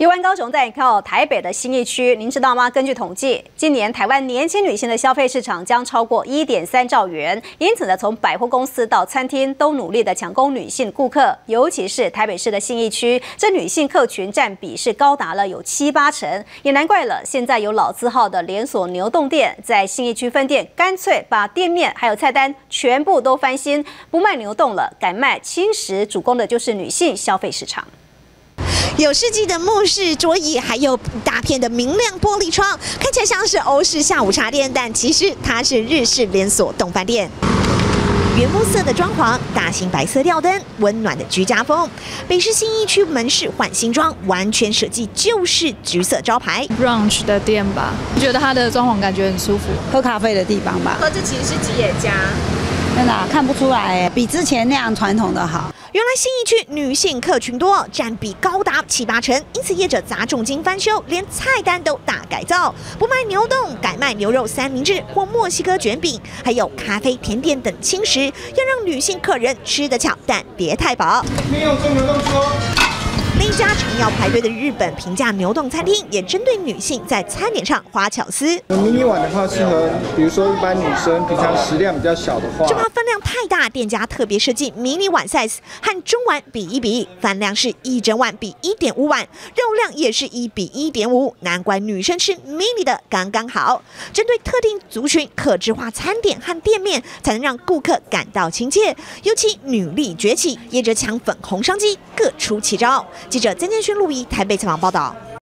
台湾高雄在靠台北的信义区，您知道吗？根据统计，今年台湾年轻女性的消费市场将超过1.3兆元。因此呢，从百货公司到餐厅都努力的抢攻女性顾客，尤其是台北市的信义区，这女性客群占比是高达了有7、8成，也难怪了。现在有老字号的连锁牛丼店在信义区分店，干脆把店面还有菜单全部都翻新，不卖牛丼了，改卖轻食，主攻的就是女性消费市场。 有世纪的木质桌椅，还有大片的明亮玻璃窗，看起来像是欧式下午茶店，但其实它是日式连锁冻饭店。原木色的装潢，大型白色吊灯，温暖的居家风。北市信义区门市换新装，完全设计就是橘色招牌。 brunch 的店吧，觉得它的装潢感觉很舒服。 喝咖啡的地方吧。 和这其实是吉野家。 真的看不出来，比之前那样传统的好。 原来信义区女性客群多，占比高达7、8成，因此业者砸重金翻修，连菜单都大改造，不卖牛丼，改卖牛肉三明治或墨西哥卷饼，还有咖啡、甜点等轻食，要让女性客人吃得巧，但别太饱。 没有做牛丼说。 另一家常要排队的日本平价牛丼餐厅，也针对女性在餐点上花巧思。 迷你碗的话，适合比如说一般女生平常食量比较小的话， 就怕分量太大，店家特别设计迷你碗 size 和中碗比一比，饭量是1整碗比1.5碗，肉量也是1比1.5，难怪女生吃 mini 的刚刚好。针对特定族群，客制化餐点和店面才能让顾客感到亲切。尤其女力崛起，业者抢粉红商机，各出奇招。记者曾建勋、陆怡台北采访报道。